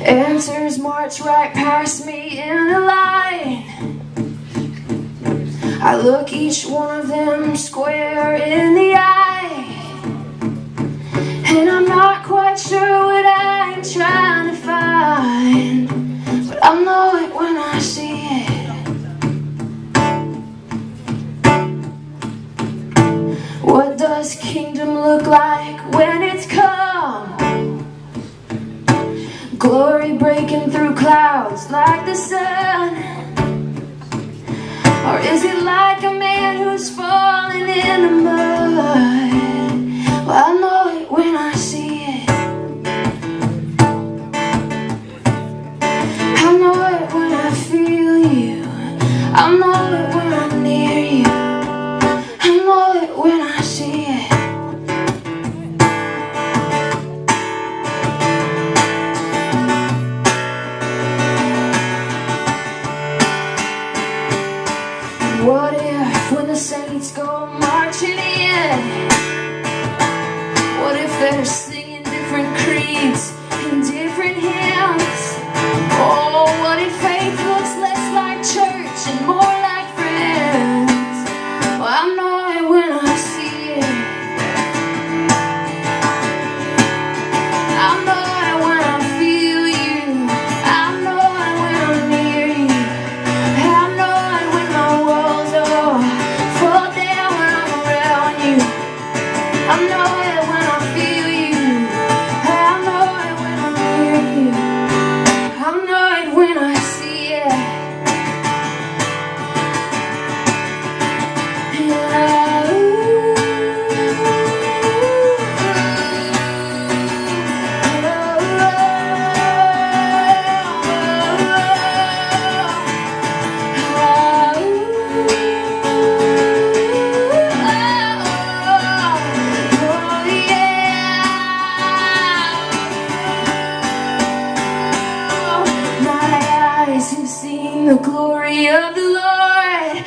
Answers march right past me in a line. I look each one of them square in the eye, and I'm not quite sure what I'm trying to find, but I know it when I see it. What does kingdom look like when it's come? Glory breaking through clouds like the sun? Or is it like a man who's falling in the mud? Well, I know it when I see it. I know it when I feel you. I know it when I'm near you. I know it when I see it. What if when the saints go marching in, what if they're singing different creeds and different hymns? Oh, what if faith looks less like church and more like friends? Well, I know it when I see it. I know it when I feel you. I know it when I'm near you. I know it when my walls fall down when I'm around you. I know it when I feel you. I know it when I'm near you. I know it when I see it. You've seen the glory of the Lord.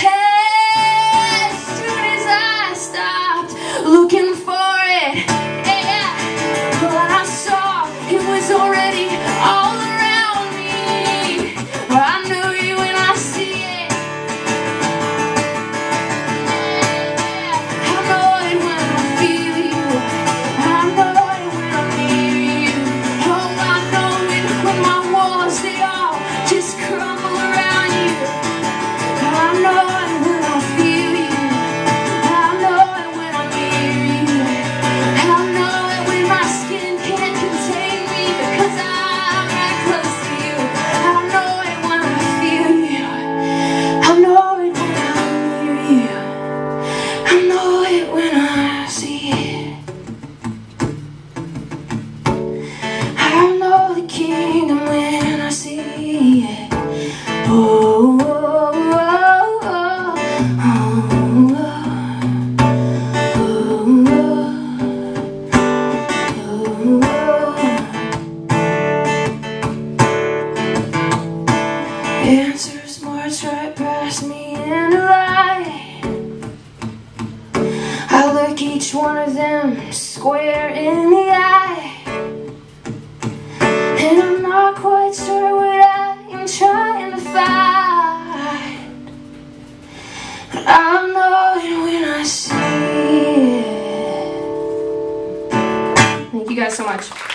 As soon as I stopped looking for it, yeah, what I saw, it was already all around me. I know you when I see it. Yeah, I know it when I feel you. I know it when I'm near you. Oh, I know it when my walls, they all just crumble around you. I know it when I feel you. I know it when I'm near you. I know it when my skin can't contain me because I'm right close to you. I know it when I feel you. I know it when I'm near you. I know it when I see it. I know the kingdom when I see it. Oh, oh, oh, oh, oh, oh, oh. Answers march right past me in a line. I look each one of them square in the eye, and I'm not quite sure what I'm trying to find, but I know it when I see it. Thank you guys so much.